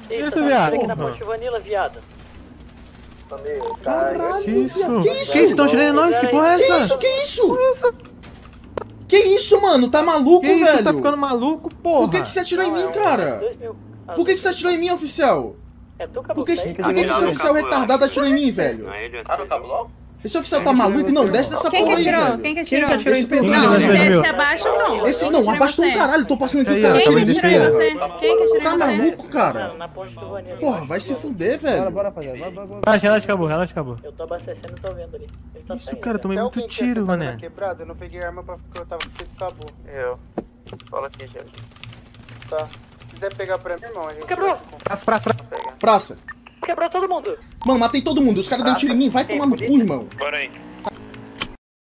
Isso, viado. Aqui na Ponte Vanilla, viado. Caralho, Que isso? viado. Que isso? Que isso? Estão atirando em nós? Que porra é essa? Que isso? Que isso, mano? Tá maluco, Que isso? velho? Tá ficando maluco, porra? Por que você atirou em mim, cara? 2.000. Por que você atirou em mim, oficial? É tu, Cabo? Por que esse oficial retardado atirou em mim, velho? Esse oficial tá maluco? Não, desce dessa porra aí, velho. Quem que atirou? Esse Quem pedreiro aí, Desce abaixo, não. Esse não, abaixo do caralho, tô passando aqui o Aí, cara ó, atira em Quem mim, que atirou em porra. você? Quem que atirou Tá em você? maluco, cara? Na Ponte do Vanilla. Porra, vai se fuder, velho. Bora, rapaziada. Bora. Relaxa, acabou, relaxa, acabou. Eu tô abastecendo e tô vendo ali. Ele tá Isso, saindo. cara, eu tomei muito tiro, mané. Quebrado, eu não peguei arma porque eu tava feito tabu. Eu. Fala aqui, gente. Tá. Se quiser pegar pra mim, irmão, a gente... Quebrou! Praça. Praça. Quebrou todo mundo! Mano, matei todo mundo. Os caras deram tiro em mim. Vai tomar no cu, irmão. Bora aí.